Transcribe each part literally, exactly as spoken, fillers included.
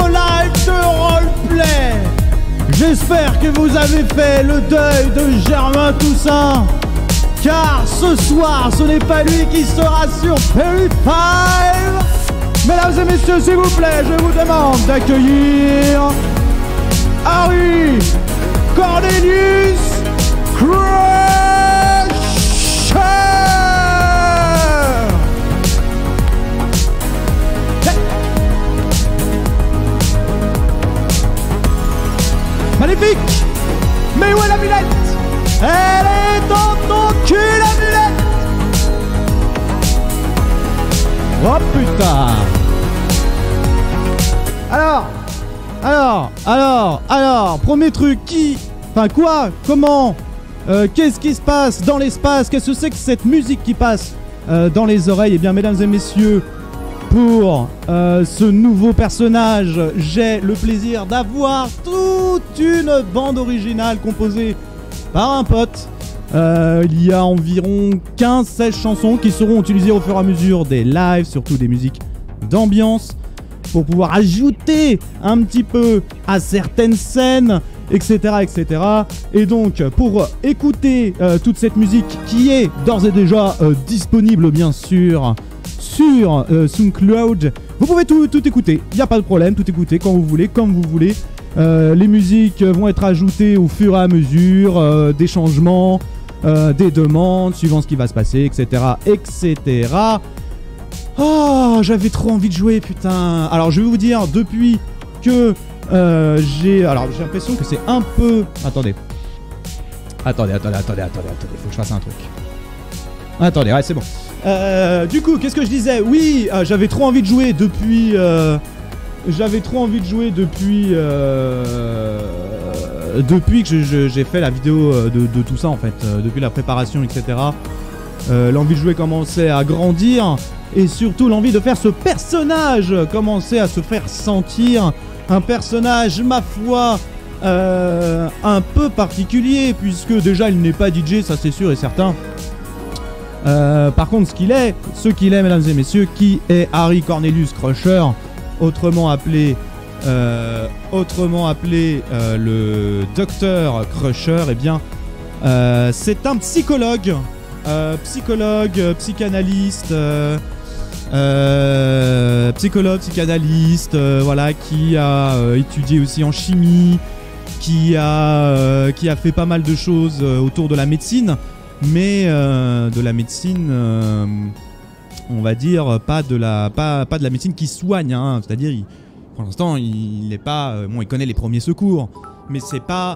nouveau live de roleplay. J'espère que vous avez fait le deuil de Germain Toussaint, car ce soir ce n'est pas lui qui sera sur Perry Five. Mesdames et messieurs, s'il vous plaît, je vous demande d'accueillir Harry Cornelius Crusher. Magnifique. Mais où est l'amulette? Elle est dans ton cul, l'amulette. Oh putain. Alors, alors, alors, alors, premier truc, qui... Enfin quoi? Comment? euh, Qu'est-ce qui se passe dans l'espace? Qu'est-ce que c'est que cette musique qui passe euh, dans les oreilles? Eh bien, mesdames et messieurs, pour euh, ce nouveau personnage, j'ai le plaisir d'avoir toute une bande originale composée par un pote. Euh, il y a environ quinze seize chansons qui seront utilisées au fur et à mesure des lives, surtout des musiques d'ambiance, pour pouvoir ajouter un petit peu à certaines scènes, et cetera, et cetera. Et donc, pour écouter euh, toute cette musique qui est d'ores et déjà euh, disponible, bien sûr, sur euh, SoundCloud, vous pouvez tout, tout écouter, il n'y a pas de problème, tout écouter quand vous voulez, comme vous voulez. Euh, les musiques vont être ajoutées au fur et à mesure euh, des changements, euh, des demandes, suivant ce qui va se passer, et cetera, et cetera. Oh, j'avais trop envie de jouer, putain. Alors, je vais vous dire, depuis que euh, j'ai... Alors, j'ai l'impression que c'est un peu... Attendez. Attendez, attendez, attendez, attendez, attendez, faut que je fasse un truc. Attendez, ouais, c'est bon. Euh, du coup, qu'est-ce que je disais? Oui, euh, j'avais trop envie de jouer depuis... Euh, j'avais trop envie de jouer depuis... Euh, depuis que j'ai fait la vidéo de, de tout ça, en fait. Euh, depuis la préparation, et cetera. Euh, l'envie de jouer commençait à grandir. Et surtout, l'envie de faire ce personnage commençait à se faire sentir. Un personnage, ma foi, euh, un peu particulier, puisque déjà, il n'est pas D J, ça c'est sûr et certain. Euh, par contre, ce qu'il est, ce qu'il est, mesdames et messieurs, qui est Harry Cornelius Crusher, autrement appelé, euh, autrement appelé euh, le Docteur Crusher, eh bien, euh, c'est un psychologue, euh, psychologue, euh, psychanalyste, euh, euh, psychologue, psychanalyste, euh, voilà, qui a euh, étudié aussi en chimie, qui a, euh, qui a fait pas mal de choses euh, autour de la médecine. Mais euh, de la médecine, euh, on va dire, pas de la, pas, pas de la médecine qui soigne, hein. C'est-à-dire, pour l'instant, il n'est pas... Euh, bon, il connaît les premiers secours, mais c'est pas...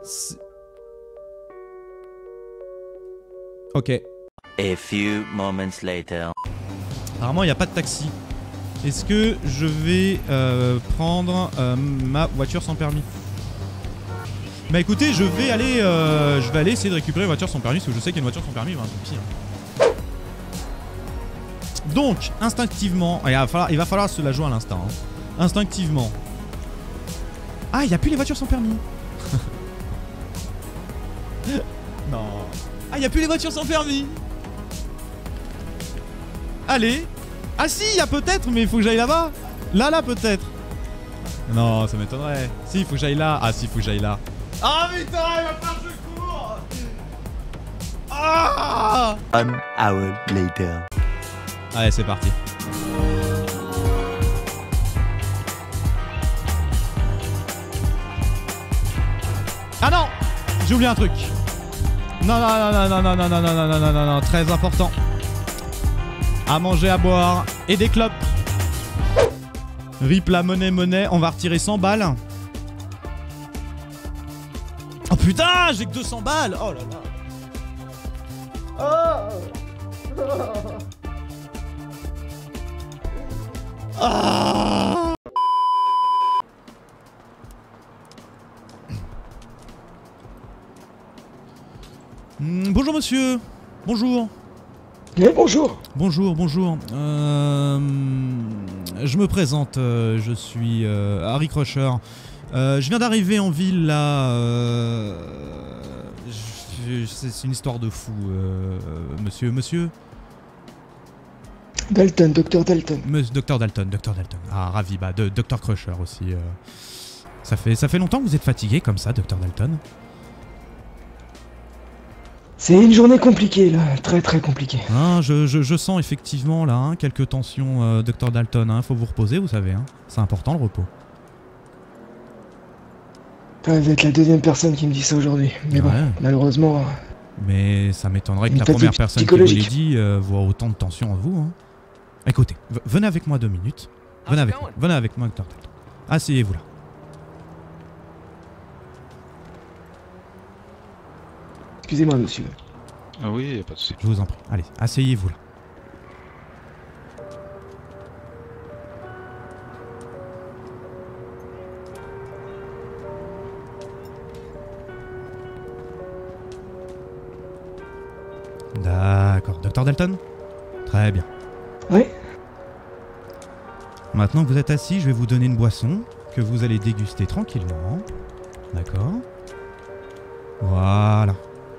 Ok. A few moments later. Apparemment, il n'y a pas de taxi. Est-ce que je vais euh, prendre euh, ma voiture sans permis? Bah écoutez, je vais aller, euh, je vais aller essayer de récupérer une voiture sans permis, parce que je sais qu'il y a une voiture sans permis, bah, tant pis. Hein. Donc, instinctivement, il va falloir, il va falloir se la jouer à l'instant. Hein. Instinctivement. Ah, il n'y a plus les voitures sans permis. Non. Ah, il n'y a plus les voitures sans permis. Allez. Ah si, il y a peut-être, mais il faut que j'aille là-bas. Là, là, peut-être. Non, ça m'étonnerait. Si, il faut que j'aille là. Ah si, il faut que j'aille là. Ah putain, il va falloir que je cours. Ah. One hour later. Allez, c'est parti. Ah non, j'ai oublié un truc. Non, non, non, non, non, non, non, non, non, non, non, non, non, très important. À manger, à boire et des clopes. Rip la monnaie, monnaie, on va retirer cent balles. Oh putain, j'ai que deux cents balles. Oh là là. Oh. Ah. Mmh, bonjour monsieur. Bonjour. Oui, bonjour. Bonjour, bonjour. Euh, je me présente, euh, je suis euh, Harry Crusher. Euh, je viens d'arriver en ville là. Euh, C'est une histoire de fou, euh, monsieur. Monsieur. Dalton, docteur Dalton. Monsieur docteur Dalton, docteur Dalton. Ah, ravi, bah, de docteur Crusher aussi. Euh. Ça fait, ça fait longtemps que vous êtes fatigué comme ça, docteur Dalton? C'est une journée compliquée, là. Très, très compliquée. Ah, je, je, je sens effectivement, là, hein, quelques tensions, euh, docteur Dalton. Hein. Faut vous reposer, vous savez. Hein. C'est important, le repos. Ouais, vous êtes la deuxième personne qui me dit ça aujourd'hui. Mais Ouais. bon, malheureusement... Mais ça m'étonnerait que Une la fatigue première personne qui vous l'ait psychologique. dit euh, voit autant de tension en vous. Hein. Écoutez, v- venez avec moi deux minutes. Venez avec moi, venez avec moi, docteur Dalton. Asseyez-vous là. Excusez-moi, monsieur. Ah oui, y a pas de souci. Je vous en prie. Allez, asseyez-vous là. D'accord. docteur Dalton? Très bien. Oui. Maintenant que vous êtes assis, je vais vous donner une boisson que vous allez déguster tranquillement. D'accord. Voilà.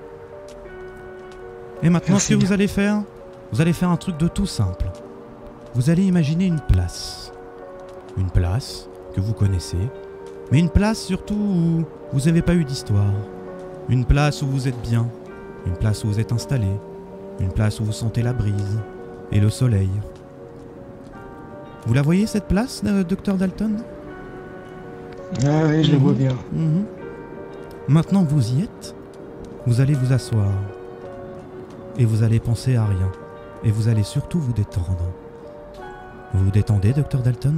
Et maintenant, Merci ce que bien. vous allez faire, vous allez faire un truc de tout simple. Vous allez imaginer une place. Une place que vous connaissez, mais une place surtout où vous n'avez pas eu d'histoire. Une place où vous êtes bien. Une place où vous êtes installé. Une place où vous sentez la brise et le soleil. Vous la voyez cette place, euh, docteur Dalton? Ah oui, je le vois bien. Mhm. Maintenant que vous y êtes, vous allez vous asseoir. Et vous allez penser à rien. Et vous allez surtout vous détendre. Vous vous détendez, docteur Dalton?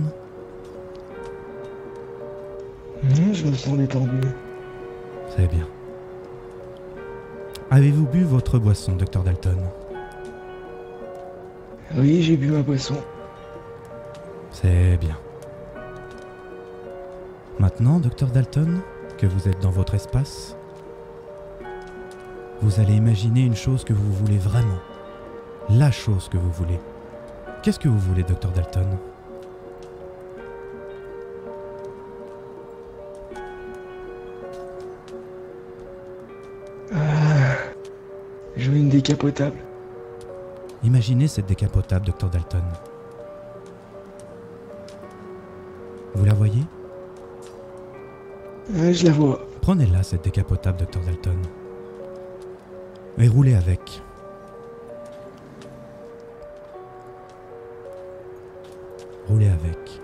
Mmh, je me sens détendu. C'est bien. Avez-vous bu votre boisson, docteur Dalton? Oui, j'ai bu ma boisson. C'est bien. Maintenant, docteur Dalton, que vous êtes dans votre espace, vous allez imaginer une chose que vous voulez vraiment. La chose que vous voulez. Qu'est-ce que vous voulez, docteur Dalton? Je veux une décapotable. Imaginez cette décapotable, docteur Dalton. Vous la voyez? Ouais, je la vois. Prenez-la, cette décapotable, docteur Dalton. Et roulez avec. Roulez avec.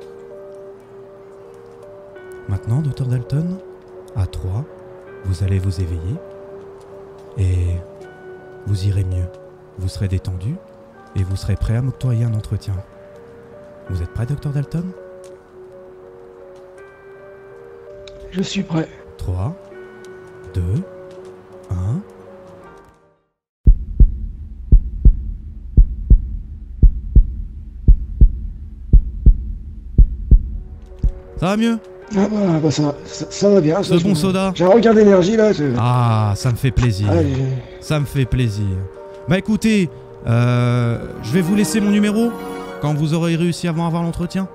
Maintenant, docteur Dalton, à trois, vous allez vous éveiller et vous irez mieux. Vous serez détendu et vous serez prêt à m'octroyer un entretien. Vous êtes prêt, docteur Dalton? Je suis prêt. trois, deux, un... Ça va mieux? Ah bah, bah ça, ça, ça va bien. Ce ça, bon je- soda? J'ai un regain d'énergie là. je- Ah, ça me fait plaisir. Ah, j'ai- Ça me fait plaisir. Bah écoutez, euh, je vais vous laisser mon numéro quand vous aurez réussi à avoir l'entretien.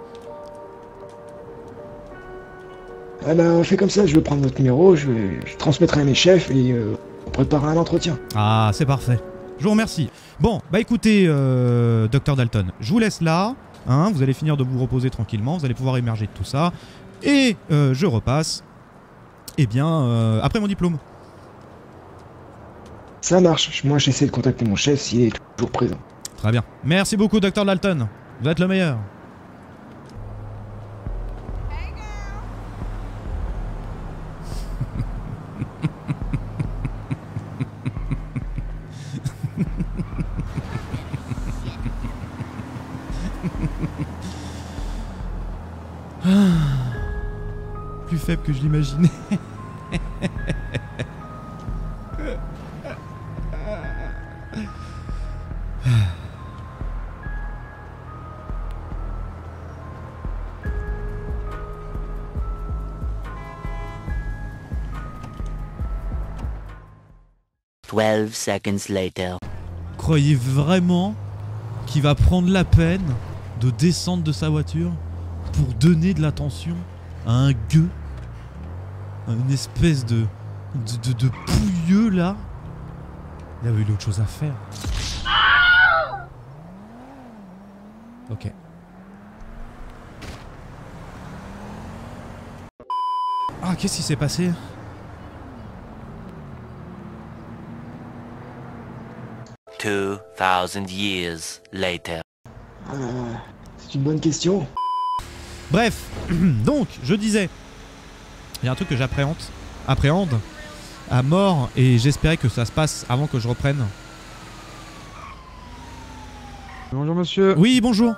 Ah bah, on fait comme ça, je vais prendre votre numéro, je, vais, je transmettrai à mes chefs et euh, on préparera un entretien. Ah, c'est parfait. Je vous remercie. Bon, bah écoutez, euh, docteur Dalton, je vous laisse là. Hein, vous allez finir de vous reposer tranquillement, vous allez pouvoir émerger de tout ça. Et euh, je repasse, eh bien, euh, après mon diplôme. Ça marche, moi j'essaie de contacter mon chef s'il est toujours présent. Très bien. Merci beaucoup, docteur Dalton. Vous êtes le meilleur. Plus faible que je l'imaginais. Twelve seconds later. Croyez vraiment qu'il va prendre la peine de descendre de sa voiture pour donner de l'attention à un gueux, à une espèce de de, de, de pouilleux là? Il avait eu autre chose à faire. Ah, qu'est-ce qui s'est passé? Two thousand years later. Ah, c'est une bonne question. Bref, donc, je disais, il y a un truc que j'appréhende, appréhende à mort, et j'espérais que ça se passe avant que je reprenne. Bonjour monsieur. Oui, bonjour.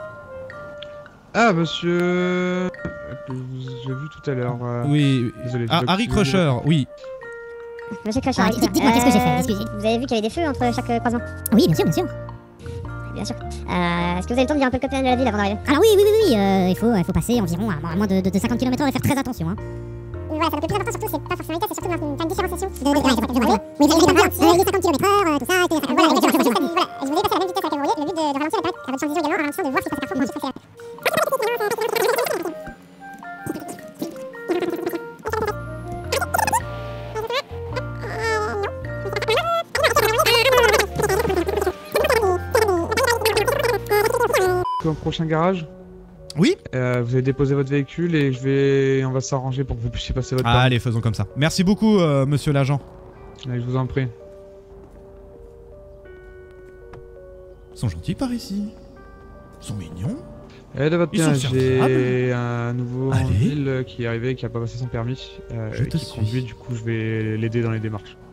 Ah monsieur... que j'ai vu tout à l'heure. euh, Oui, Désolé. ah, j'ai Harry pas- Crusher, oui. Monsieur Crusher, Ah, dites- dites-moi, qu'est-ce que j'ai fait? euh, Excusez. Vous avez vu qu'il y avait des feux entre chaque euh, croisement? Oui, bien sûr, bien sûr. Bien sûr. Euh, Est-ce que vous avez le temps de dire un peu le copier de la ville avant d'arriver? Alors oui, oui, oui, oui, euh, il, faut, il faut passer environ à, à moins de, de, de cinquante kilomètres heure et faire très attention. Hein. Voilà, ça, le plus important surtout, c'est pas forcément vitesse, c'est surtout faire une différenciation. De, de, Ouais, je vois, je vois. Oui, vous avez bien, Euh, les cinquante kilomètres heure, tout ça, et tout ça. Voilà, voilà, je vous ai passé à la même vitesse à laquelle vous roulez. Le but de, de ralentir la période, à votre champ de vision également, en ralentissant de voir ce qui passe par pour ensuite passer à... Au prochain garage, Oui. euh, vous allez déposer votre véhicule et je vais... on va s'arranger pour que vous puissiez passer votre Ah, temps. allez, faisons comme ça. Merci beaucoup, euh, monsieur l'agent. Allez, je vous en prie. Ils sont gentils par ici. Ils sont mignons. Eh, de votre Ils bien, sont j'ai serviables. un nouveau Allez. en ville qui est arrivé, qui a pas passé son permis, euh, Je et te qui suis. conduit, du coup je vais l'aider dans les démarches.